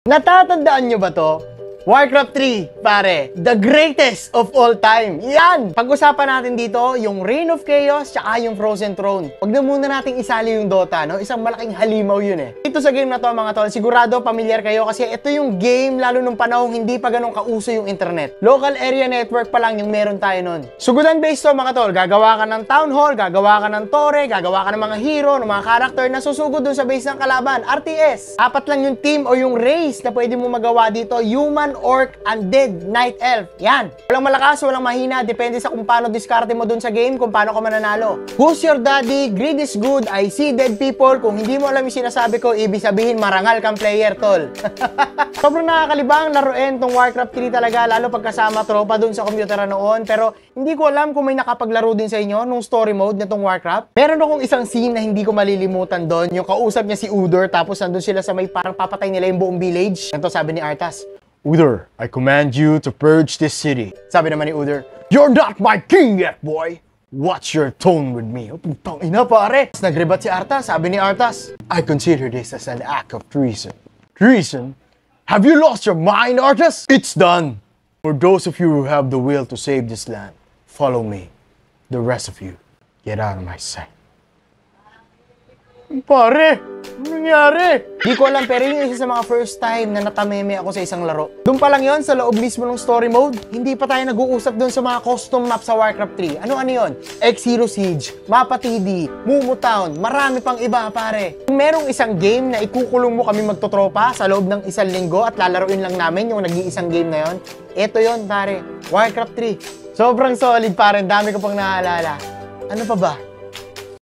Natatandaan nyo ba to? Warcraft 3, pare. The greatest of all time. Yan! Pag-usapan natin dito yung Reign of Chaos tsaka yung Frozen Throne. Huwag na muna nating isali yung Dota, no? Isang malaking halimaw yun eh. Dito sa game na to mga tol, sigurado familiar kayo kasi ito yung game lalo nung panahong hindi pa ganun kauso yung internet. Local area network pa lang yung meron tayo nun. Sugudan based to mga tol, gagawa ka ng town hall, gagawa ka ng torre, gagawa ka ng mga hero, ng mga character na susugod dun sa base ng kalaban. RTS. Apat lang yung team o yung race na pwede mo magawa dito. Human, orc, undead, night elf. Yan. Walang malakas, walang mahina. Depende sa kung paano diskarte mo dun sa game, kung paano ka mananalo. Who's your daddy? Greed is good. I see dead people. Kung hindi mo alam yung sinasabi ko, ibig sabihin marangal kang player, tol. Sobrang nakakalibang laruin tong Warcraft 3 talaga, lalo pagkasama tropa dun sa computer noon. Pero hindi ko alam kung may nakapaglaro din sa inyo nung story mode na tong Warcraft. Meron akong isang scene na hindi ko malilimutan doon. Yung kausap niya si Udor, tapos nandun sila sa may parang papatay nila yung buong village. Ito sabi ni Arthas, Udor, I command you to purge this city. Sabi naman ni Udor, you're not my king yet, boy. Watch your tone with me. Oh, putang ina, pare. Nagrebat si Arthas. Sabi ni Arthas, I consider this as an act of treason. Treason? Have you lost your mind, Arthas? It's done. For those of you who have the will to save this land, follow me. The rest of you, get out of my sight. Pare, ano nangyari? Di ko alam, pero yung isa sa mga first time na natameme ako sa isang laro. Doon pa lang yon sa loob mismo ng story mode. Hindi pa tayo nag-uusap doon sa mga custom map sa Warcraft 3. Ano-ano yon? X-Zero Siege, Mapa TD, Mumu Town, marami pang iba, pare. Kung merong isang game na ikukulong mo kami magtotropa sa loob ng isang linggo at lalaruin lang namin yung nag-iisang game na yon, eto yon, pare. Warcraft 3. Sobrang solid, pare. Dami ko pang naaalala. Ano pa ba?